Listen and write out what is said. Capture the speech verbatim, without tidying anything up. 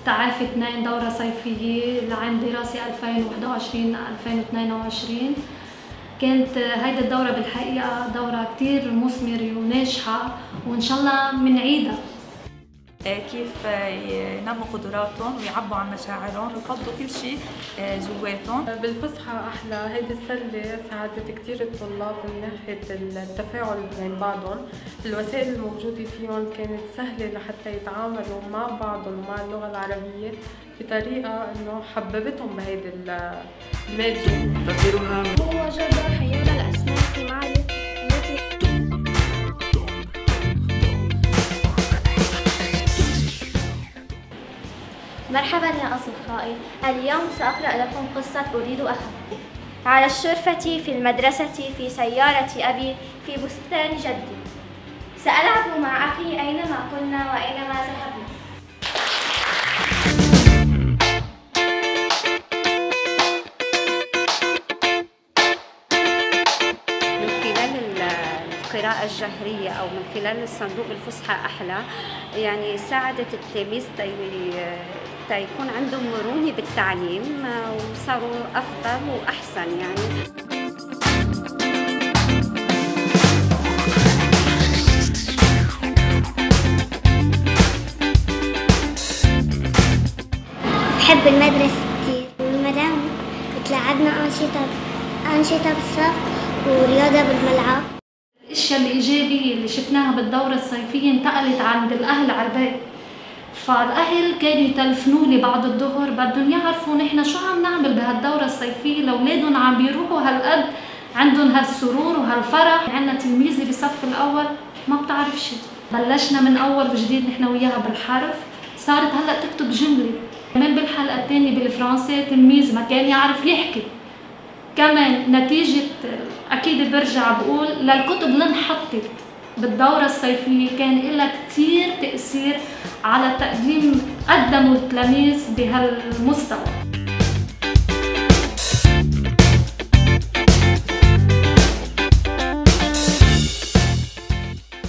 تعافي اثنين دورة صيفية لعام دراسي ألفين وواحد وعشرين ألفين واثنين وعشرين. كانت هيدي الدورة بالحقيقة دورة كتير مثمرة وناجحة، وإن شاء الله منعيدها. كيف ينموا قدراتهم ويعبوا عن مشاعرهم ويفضوا كل شيء جواتهم. بالفسحة أحلى، هيدي السلة ساعدت كتير الطلاب من ناحية التفاعل بين بعضهم، الوسائل الموجودة فيهم كانت سهلة لحتى يتعاملوا مع بعضهم ومع اللغة العربية بطريقة إنه حببتهم بهيدي المادة. تأثيرها هو جبر حيوان الأسماك مع التي مرحبا يا أصدقائي، اليوم سأقرأ لكم قصة أريد أخا. على الشرفة في المدرسة، في سيارة أبي، في بستان جدي، سألعب مع أخي أينما كنا وأينما ذهبنا. القراءة الجهرية أو من خلال الصندوق الفسحة أحلى، يعني ساعدت التلاميذ تيكون عندهم مرونة بالتعليم وصاروا أفضل وأحسن. يعني بحب المدرسة كتير، المدام بتلعبنا أنشطة أنشطة بالصف ورياضة بالملعب. الاشياء الايجابيه اللي شفناها بالدوره الصيفيه انتقلت عند الاهل على البيت، فالاهل كانوا يتلفنوا لي بعد الظهر بدهم يعرفوا نحن شو عم نعمل بهالدوره الصيفيه لاولادهم عم بيروحوا هالقد عندهم هالسرور وهالفرح. عندنا تلميذه بالصف الاول ما بتعرف شيء، بلشنا من اول وجديد نحن وياها بالحرف، صارت هلا تكتب جمله. كمان بالحلقه الثانيه بالفرنسي تلميذ ما كان يعرف يحكي. كمان نتيجة أكيد برجع بقول للكتب اللي انحطت بالدورة الصيفية كان لها كتير تأثير على تقديم قدموا التلاميذ بهالمستوى.